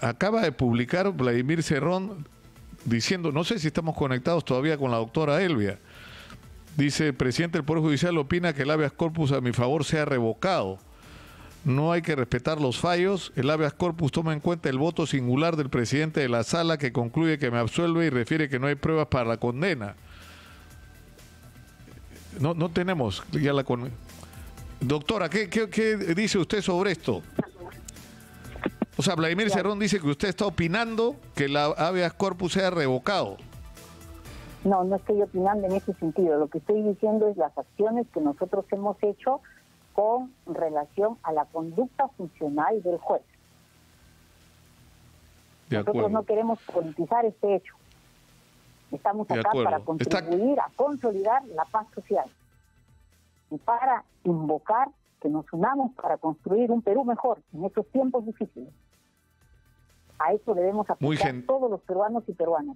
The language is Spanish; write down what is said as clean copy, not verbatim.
acaba de publicar Vladimir Cerrón diciendo, no sé si estamos conectados todavía con la doctora Elvia, dice: el presidente del Poder Judicial opina que el habeas corpus a mi favor sea revocado. No hay que respetar los fallos. El habeas corpus toma en cuenta el voto singular del presidente de la sala, que concluye que me absuelve y refiere que no hay pruebas para la condena. No tenemos ya la condena. Doctora, ¿qué dice usted sobre esto? O sea, Vladimir Cerrón dice que usted está opinando que el habeas corpus sea revocado. No, no estoy opinando en ese sentido. Lo que estoy diciendo es las acciones que nosotros hemos hecho con relación a la conducta funcional del juez. Nosotros no queremos politizar este hecho. Estamos acá para contribuir a consolidar la paz social y para invocar que nos unamos para construir un Perú mejor en estos tiempos difíciles. A eso debemos aplicar todos los peruanos y peruanas.